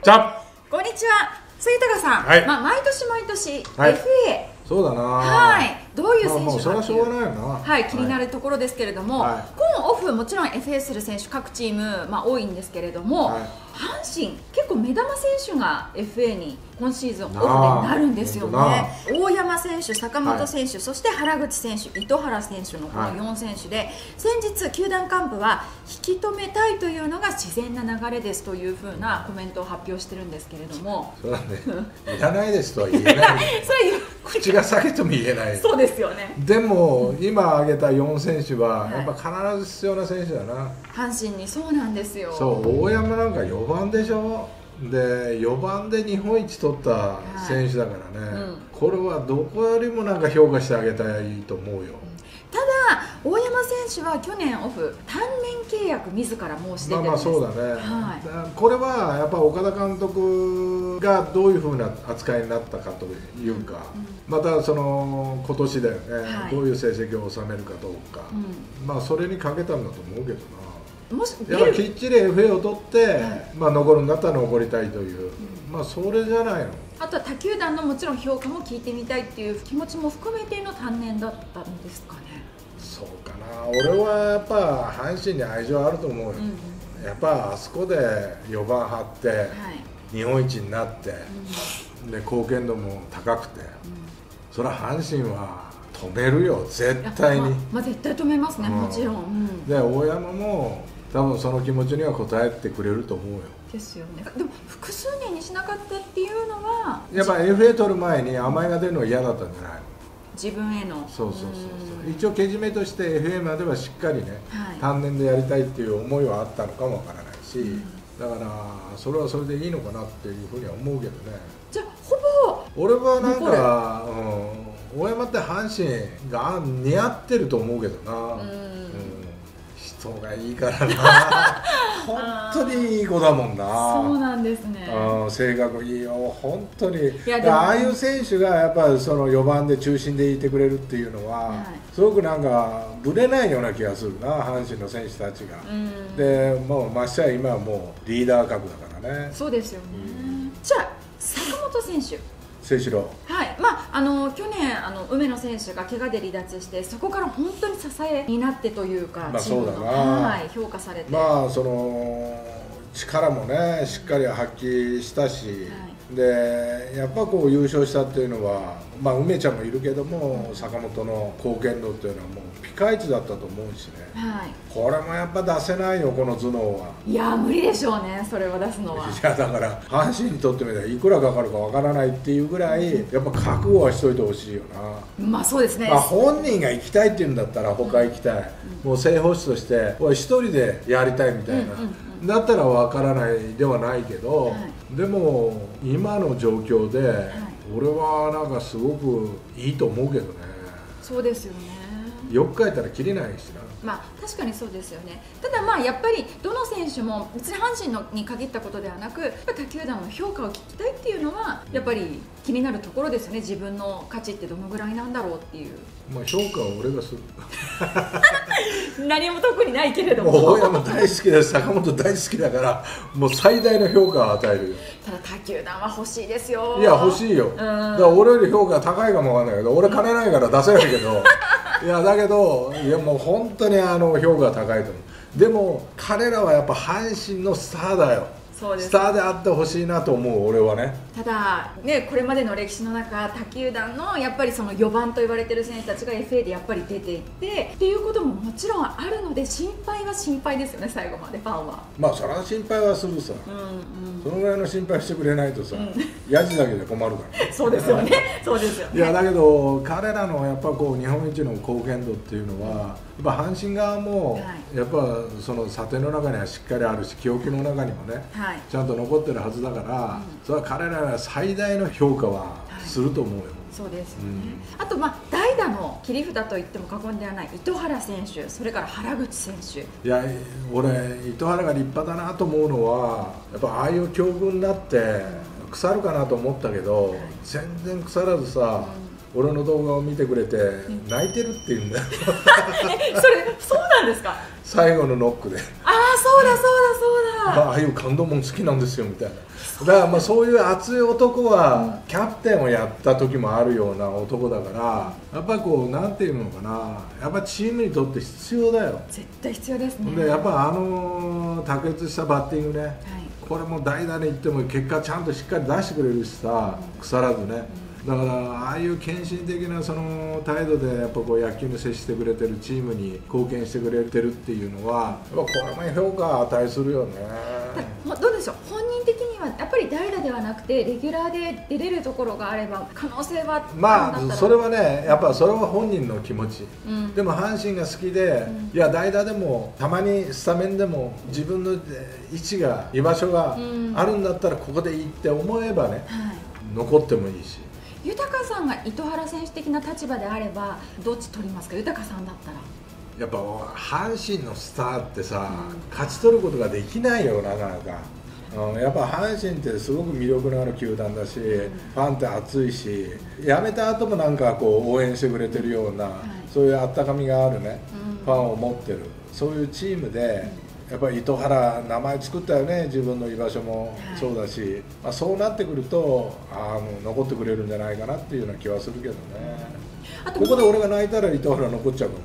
じゃこんにちは、杉高さん。 はい毎年毎年、 はい FA、 そうだな、 はい、どういう選手それはしかっていう、 ょうがないよな、 はい、気になるところですけれども、 はい今オフ、もちろん FA する選手、各チーム、多いんですけれども、 はい阪神、結構目玉選手が FA に今シーズンオフでなるんですよね。大山選手、坂本選手、そして原口選手、糸原選手のこの4選手で、先日、球団幹部は引き止めたいというのが自然な流れですというふうなコメントを発表してるんですけれども、 そうだね、いらないですとは言えないそれ口が裂けても言えない。 そうですよね。 でも今挙げた4選手ははいやっぱ必ず必要な選手だな、 阪神にそうなんですよ。 そう大山なんか4番でしょ、で4番で日本一取った選手だからね、これはどこよりもなんか評価してあげたいと思うよ。 ただ大山選手は去年オフ単年契約自ら申し出てるんです。 そうだね、これはやっぱ岡田監督がどういうふうな扱いになったかというか、またその今年だよね、どういう成績を収めるかどうか、それにかけたんだと思うけどな。 もしやっぱきっちり FA を取って、残るんだったら残りたいという、それじゃないの。 あとは他球団のもちろん評価も聞いてみたいっていう気持ちも含めての単年だったんですかね。 そうかな、俺はやっぱ阪神に愛情あると思うよ、やっぱあそこで4番張って、日本一になって、で貢献度も高くて、それは阪神は止めるよ絶対に。 絶対止めますね、もちろん。 で大山も多分その気持ちには応えてくれると思うよ。 ですよね。でも複数年にしなかったっていうのはやっぱ FA 取る前に甘えが出るのは嫌だったんじゃないの。 自分へのそう一応けじめとして FA まではしっかりね、単年でやりたいっていう思いはあったのかもわからないし、だからそれはそれでいいのかなっていうふうには思うけどね。 じゃあほぼ俺はなんか、大山って阪神が似合ってると思うけどな、人がいいからな本当にいい子だもんな。 そうなんですね。 性格いいよ本当に。ああいう選手がやっぱりその4番で中心でいてくれるっていうのは、すごくなんかぶれないような気がするな、阪神の選手たちが。でもうましてや今はもうリーダー格だからね。 そうですよね。じゃあ坂本選手、 清志郎、 去年梅野選手が怪我で離脱して、そこから本当に支えになってというか、チームの評価されて、 その力もねしっかり発揮したし、でやっぱこう優勝したっていうのは、梅ちゃんもいるけども、坂本の貢献度っていうのはもうピカイチだったと思うしね、これもやっぱ出せないよこの頭脳は。 いや無理でしょうね、それは出すのは。 いやだから阪神にとってみたらいくらかかるかわからないっていうぐらい、やっぱ覚悟はしといてほしいよな。 そうですね。 本人が行きたいっていうんだったら他行きたい、もう正捕手として一人でやりたいみたいな、だったらわからないではないけど、でも今の状況で、俺はなんかすごくいいと思うけどね。そうですよね。よく帰ったら切れないしな。 確かにそうですよね。ただやっぱりどの選手も別に阪神に限ったことではなく、やっぱ他球団の評価を聞きたいっていうのはやっぱり気になるところですよね。自分の価値ってどのぐらいなんだろうっていう。 評価は俺がする。 何も特にないけれども。 大山大好きだし坂本大好きだから、もう最大の評価を与えるよ。 ただ他球団は欲しいですよ。 いや欲しいよ。だから俺より評価高いかもわかんないけど、俺金ないから出せないけど。いやだけど、いやもう本当に評価が高いと思う。でも彼らはやっぱ阪神のスターだよ。スターであってほしいなと思う俺はね。ただこれまでの歴史の中、他球団のやっぱりその4番と言われてる選手たちが FA でやっぱり出ていってっていうことももちろんあるので、心配は心配ですよね、最後までファンは。 それは心配はするさ、そのぐらいの心配してくれないとさ、ヤジだけで困るからね。 そうですよね。そうですよね。 いやだけど彼らのやっぱこう日本一の貢献度っていうのは、やっぱ阪神側もやっぱその査定の中にはしっかりあるし、記憶の中にもね、ちゃんと残ってるはずだから、それは彼らは最大の評価はすると思うよ。 そうですよね。あと代打の切り札と言っても過言ではない糸原選手、それから原口選手。 いや俺糸原が立派だなと思うのは、やっぱああいう境遇になって腐るかなと思ったけど、全然腐らずさ、俺の動画を見てくれて泣いてるって言うんだよ。 そうなんですか。 最後のノックで。 そうだそうだそうだ。 ああいう感動も好きなんですよみたいな。だからまあそういう熱い男はキャプテンをやった時もあるような男だから、やっぱりこうなんていうのかな、やっぱチームにとって必要だよ。 絶対必要ですね。 でやっぱ卓越したバッティングね、はい、これも代打でいっても結果ちゃんとしっかり出してくれるしさ、腐らずね。だからああいう献身的なその態度でやっぱこう野球に接してくれてるチームに貢献してくれてるっていうのはやっぱこれも評価値するよね。 どうでしょう、本人的にはやっぱり代打ではなくてレギュラーで出れるところがあれば可能性はまあそれはね、やっぱそれは本人の気持ち、でも阪神が好きで、いや代打でもたまにスタメンでも自分の位置が居場所があるんだったらここでいいって思えばね、残ってもいいし。 豊さんが糸原選手的な立場であればどっち取りますか？豊さんだったら。 やっぱ阪神のスターってさ、勝ち取ることができないよなかなか。やっぱ阪神ってすごく魅力のある球団だし、ファンって熱いし、辞めた後もなんかこう応援してくれてるような、そういうあったかみがあるね、ファンを持ってるそういうチームで、やっぱり糸原名前作ったよね、自分の居場所もそうだし、まあ、そうなってくると残ってくれるんじゃないかなっていうような気はするけどね。ここで俺が泣いたら糸原残っちゃうかも。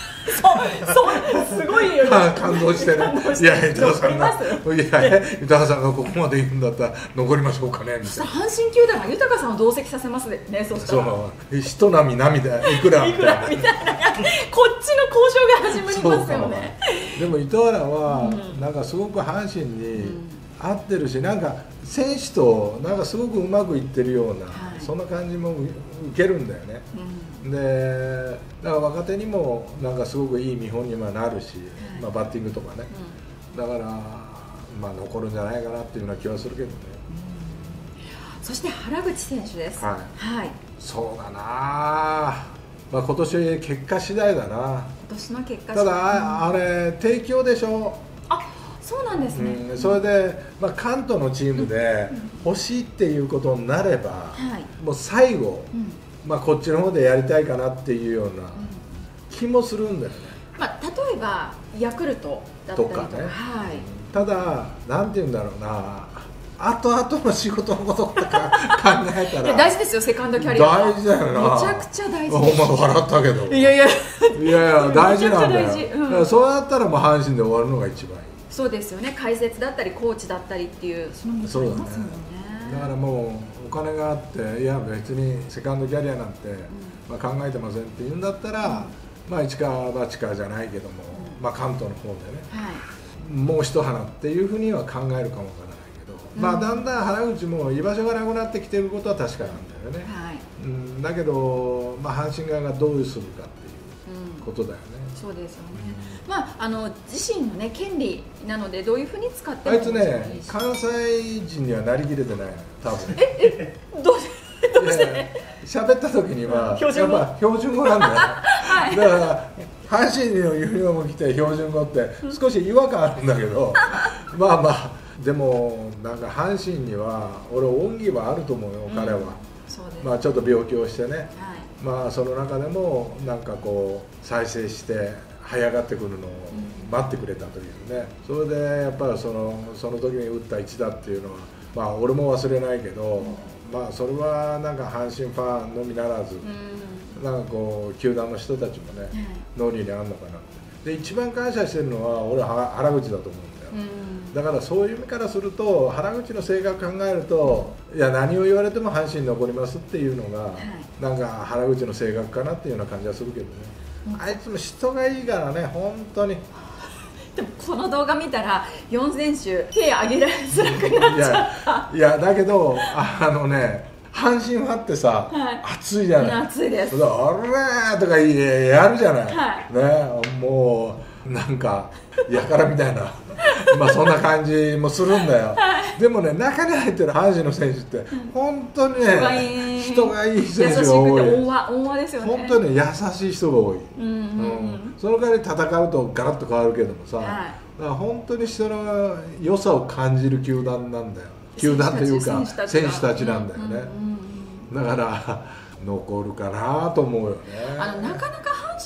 そうすごいよ感動してね。いや糸原さんがここまで言うんだったら残りましょうかねみたいな。 阪神球団が豊さんを同席させますね。そしたらそう人並み涙いくらみたいなこっちの交渉が始まりますよね。 でも糸原はなんかすごく阪神に合ってるし、なんか選手となんかすごくうまくいってるような、そんな感じも受けるんだよね。でだから若手にもなんかすごくいい見本にはなるし、まあ、バッティングとかね、だからまあ残るんじゃないかなっていうような気はするけどね。 そして原口選手です。 そうだな、まあ、今年結果次第だな。今年の結果ただあれ提供でしょ。 そうなんですね。 それで、まあ、関東のチームで欲しいっていうことになれば、もう最後、まあ、こっちの方でやりたいかなっていうような気もするんだよね。 まあ、例えばヤクルトだったりとかね。 ただなんていうんだろうな、後々の仕事のこととか考えたら大事ですよ、セカンドキャリアは。 大事だよな。 めちゃくちゃ大事。 お前笑ったけど。いや大事なんだよ。そうやったらもう阪神で終わるのが一番いい。 そうですよね。解説だったりコーチだったりっていうその道ありますもんね。 だからもうお金があって、いや別にセカンドキャリアなんて、まあ、考えてませんって言うんだったら、まあ一か八かじゃないけども、まあ関東の方でね、もう一花っていうふうには考えるかもわからないけど、まあだんだん原口も居場所がなくなってきてることは確かなんだよね。だけど、まあ、阪神側がどうするかっていうことだよね。 そうですよね。まあ、自身の、ね、権利なのでどういうふうに使ってもいいし。 あいつね、関西人にはなりきれてないの多分。 どうして喋った時にはやっぱ標準語なんだよ。だから阪神のユニフォーム着て標準語って少し違和感あるんだけどまあまあでもなんか阪神には俺恩義はあると思うよ、彼は。まあちょっと病気をしてね、まあその中でもなんかこう再生して這い上がってくるのを待ってくれたというね。それでやっぱりその時に打った一打っていうのはまあ俺も忘れないけど、まあそれはなんか阪神ファンのみならず、なんかこう球団の人たちもね、脳裏にあるのかなって。で一番感謝してるのは俺は原口だと思うんだよ。だからそういう意味からすると原口の性格考えると、いや何を言われても阪神に残りますっていうのが、なんか原口の性格かなっていうような感じはするけどね。あいつも人がいいからね、本当に。 でもこの動画見たら4選手手挙げられづらくなっちゃった。 いやだけど阪神ファンってさ、熱いじゃない。 熱いです。 あれーとかやるじゃない。ね、もうなんかやからみたいなまあそんな感じもするんだよ。でもね、中に入ってる阪神の選手って本当にね、人がいい選手が多い。 温和ですよね。 本当に優しい人が多い。その代わり戦うとガラッと変わるけどもさ、だから本当に人の良さを感じる球団なんだよ。球団というか選手たちなんだよね。だから残るかなと思うよね。 なかなか阪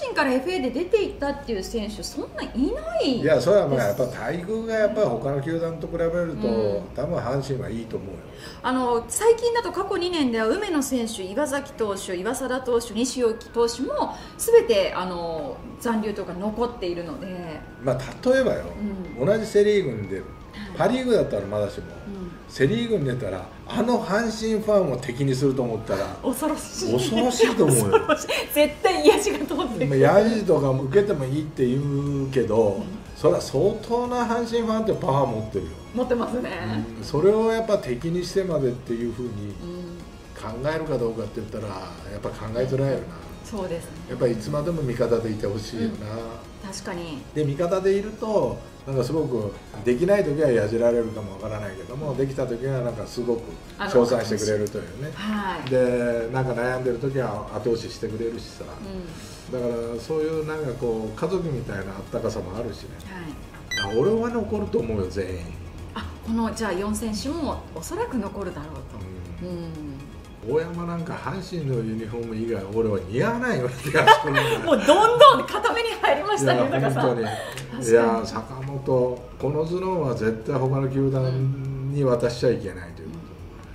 神から FA で出ていったっていう選手そんないないいやそれはまあやっぱ待遇がやっぱ他の球団と比べると、多分阪神はいいと思うよ。 最近だと過去2年では梅野選手、岩崎投手、岩貞投手、西尾投手も全て残留とか残っているので、 まあ例えばよ、同じセ・リーグに出る、パ・リーグだったらまだしも、セ・リーグに出たら阪神ファンを敵にすると思ったら恐ろしいと思うよ絶対癒しが通ってくる。 ヤジとかも受けてもいいって言うけど、それは相当な阪神ファンってパワー持ってるよ。 持ってますね、 それをやっぱ敵にしてまでっていうふうに考えるかどうかって言ったらやっぱ考えづらいよな。 そうですね、 やっぱりいつまでも味方でいてほしいよな、 確かに。 で味方でいるとなんかすごくできない時はやじられるかもわからないけども、できた時はなんかすごく称賛してくれるというね、でなんか悩んでる時は後押ししてくれるしさ、だからそういうなんかこう家族みたいなあったかさもあるしね、俺は残ると思うよ全員。 このじゃあ4選手もおそらく残るだろうと。 大山なんか阪神のユニフォーム以外俺は似合わないような気がするもうどんどん固めに入りましたね。 いや本当にいや坂本この頭脳は絶対他の球団に渡しちゃいけないということ、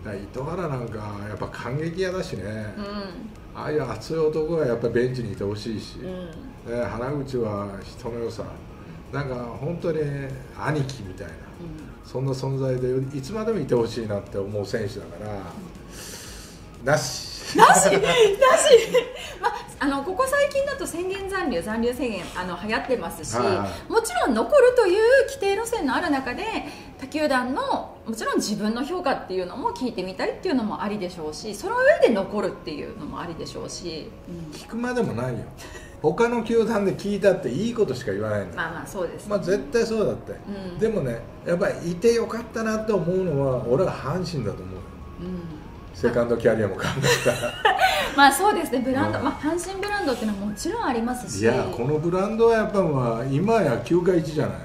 だから糸原なんかやっぱ感激屋だしね、ああいう熱い男がやっぱりベンチにいてほしいし、原口は人の良さなんか本当に兄貴みたいな、そんな存在でいつまでもいてほしいなって思う選手だから、なしここ最近だと宣言残留宣言流行ってますし、もちろん残るという規定路線のある中で他球団のもちろん自分の評価っていうのも聞いてみたいっていうのもありでしょうし、その上で残るっていうのもありでしょうし、 聞くまでもないよ他の球団で聞いたっていいことしか言わないんだ。 まあそうですね、 絶対そうだって、でもねやっぱりいてよかったなって思うのは俺は阪神だと思う、セカンドキャリアも考えたらまあそうですね、ブランド、阪神ブランドっていうのはもちろんありますし、 いやこのブランドはやっぱ今や9か1じゃない、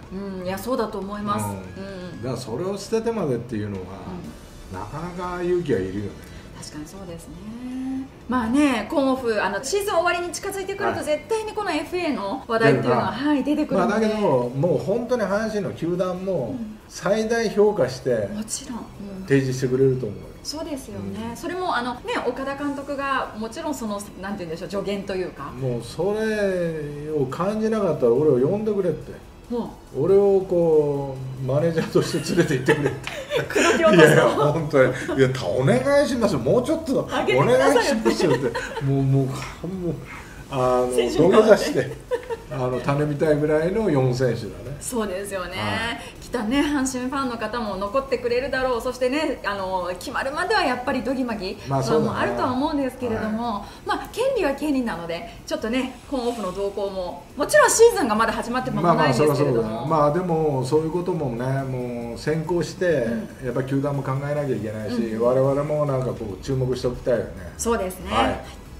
いやそうだと思います、 だからそれを捨ててまでっていうのは、なかなか勇気はいるよね。 確かにそうですね。まあね、コンオフシーズン終わりに近づいてくると絶対にこの FA の話題っていうのは、出てくるので、 だけどもう本当に阪神の球団も最大評価してもちろん提示してくれると思う。 そうですよね、それも岡田監督がもちろんそのなんて言うんでしょう、助言というか、 もうそれを感じなかったら俺を呼んでくれって、俺をこうマネージャーとして連れて行ってくれっていや本当にお願いしますよ、もうちょっとお願いしますよってもう土下座して種みたいぐらいの4選手だね。 そうですよね、きっとね阪神ファンの方も残ってくれるだろう、そしてね決まるまではやっぱりドギマギもあるとは思うんですけれども、権利は権利なのでちょっとねコンオフの動向ももちろんシーズンがまだ始まって間もないんですけれども、 でもそういうこともねもう先行して、やっぱり球団も考えなきゃいけないし、我々もなんかこう注目しておきたいよね。 そうですね、